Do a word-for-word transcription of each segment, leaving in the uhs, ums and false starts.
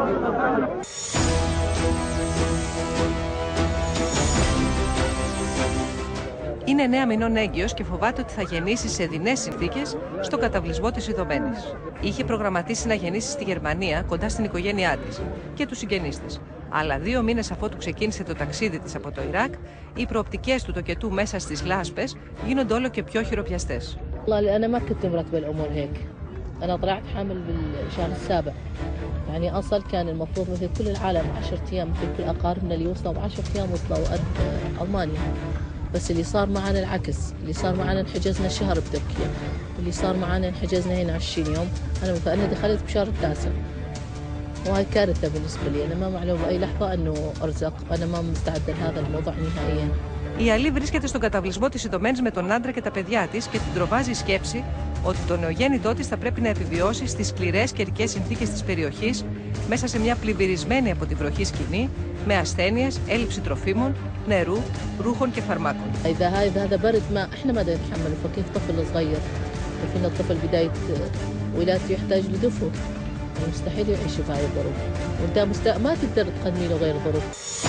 Είναι εννέα μηνών έγκυος και φοβάται ότι θα γεννήσει σε δεινές συνθήκες στο καταβλισμό της Ιδωμένης. Είχε προγραμματίσει να γεννήσει στη Γερμανία, κοντά στην οικογένειά της και τους συγγενείς της. Αλλά δύο μήνες αφότου ξεκίνησε το ταξίδι της από το Ιράκ, οι προοπτικές του τοκετού μέσα στις λάσπες γίνονται όλο και πιο χειροπιαστές. أنا طلعت حامل بالشهر السابع يعني أصل كان المفروض مثل كل العالم عشرة أيام مثل كل أقاربنا اللي وصلوا بعشرة أيام وصلوا قد ألمانيا بس اللي صار معنا العكس اللي صار معنا انحجزنا شهر بتركيا اللي صار معنا انحجزنا هنا عشرين يوم أنا فأنا دخلت بشهر التاسع وهاي كارثة بالنسبة لي أنا ما معلوم بأي لحظة أنه أرزق أنا ما مستعدة لهذا الموضوع نهائيا. Η Αλή βρίσκεται στον καταβλισμό της Ιδωμένης με τον άντρα και τα παιδιά της και την τρομάζει η σκέψη ότι το νεογέννητό της θα πρέπει να επιβιώσει στις σκληρές καιρικές συνθήκες της περιοχής μέσα σε μια πλημμυρισμένη από τη βροχή σκηνή με ασθένειες, έλλειψη τροφίμων, νερού, ρούχων και φαρμάκων. إذا هذا هذا برد ما إحنا ما نتحمله فكيف طفل صغير فينا الطفل بداية ولادته يحتاج لدفء مستحيل يعيش في هاي الظروف وأنت مست... ما تقدر تقدمي له غير ظروف.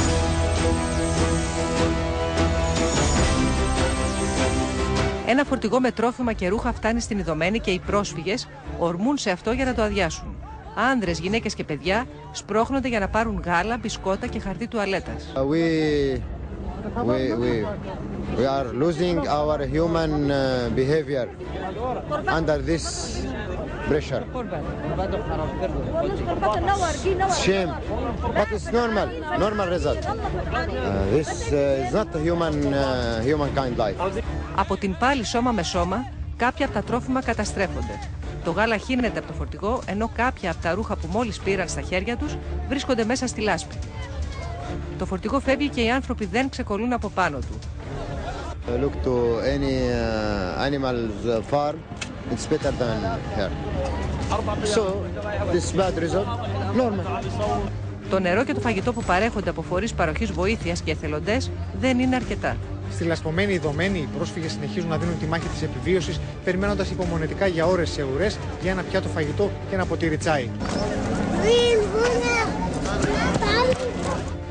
Ένα φορτηγό με τρόφιμα και ρούχα φτάνει στην Ιδωμένη και οι πρόσφυγες ορμούν σε αυτό για να το αδειάσουν. Άνδρες, γυναίκες και παιδιά σπρώχνονται για να πάρουν γάλα, μπισκότα και χαρτί τουαλέτας. We, we, we, we are losing our human behavior under this pressure. Shame, but it's normal, normal result. Uh, this uh, is not a human, uh, humankind life. Από την πάλη σώμα με σώμα, κάποια από τα τρόφιμα καταστρέφονται. Το γάλα χύνεται από το φορτηγό, ενώ κάποια από τα ρούχα που μόλις πήραν στα χέρια τους βρίσκονται μέσα στη λάσπη. Το φορτηγό φεύγει και οι άνθρωποι δεν ξεκολλούν από πάνω του. Look to any uh, animal's farm, it's better than here. So, this bad result, normal. Το νερό και το φαγητό που παρέχονται από φορείς παροχής βοήθειας και εθελοντές δεν είναι αρκετά. Στη λασπωμένη Ιδωμένη, οι πρόσφυγες συνεχίζουν να δίνουν τη μάχη της επιβίωσης, περιμένοντας υπομονετικά για ώρες σε ουρές για ένα πιάτο φαγητό και ένα ποτήρι τσάι.